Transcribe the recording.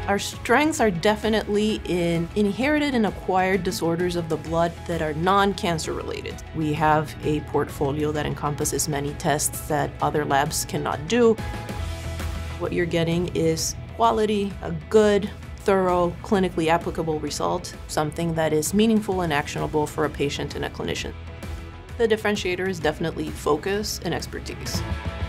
Our strengths are definitely in inherited and acquired disorders of the blood that are non-cancer related. We have a portfolio that encompasses many tests that other labs cannot do. What you're getting is quality, a good, thorough, clinically applicable result, something that is meaningful and actionable for a patient and a clinician. The differentiator is definitely focus and expertise.